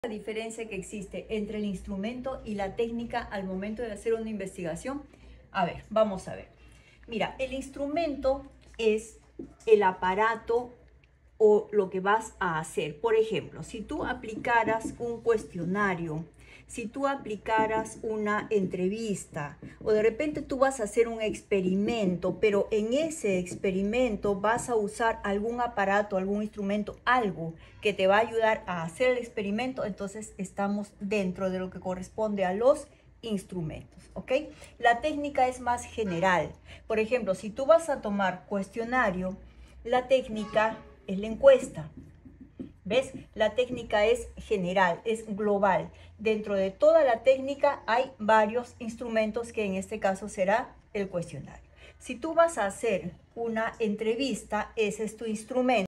La diferencia que existe entre el instrumento y la técnica al momento de hacer una investigación. A ver, vamos a ver. Mira, el instrumento es el aparato o lo que vas a hacer. Por ejemplo, si tú aplicaras un cuestionario, si tú aplicaras una entrevista o de repente tú vas a hacer un experimento, pero en ese experimento vas a usar algún aparato, algún instrumento, algo que te va a ayudar a hacer el experimento, entonces estamos dentro de lo que corresponde a los instrumentos, ¿ok? La técnica es más general. Por ejemplo, si tú vas a tomar cuestionario, la técnica es la encuesta. ¿Ves? La técnica es general, es global. Dentro de toda la técnica hay varios instrumentos que en este caso será el cuestionario. Si tú vas a hacer una entrevista, ese es tu instrumento.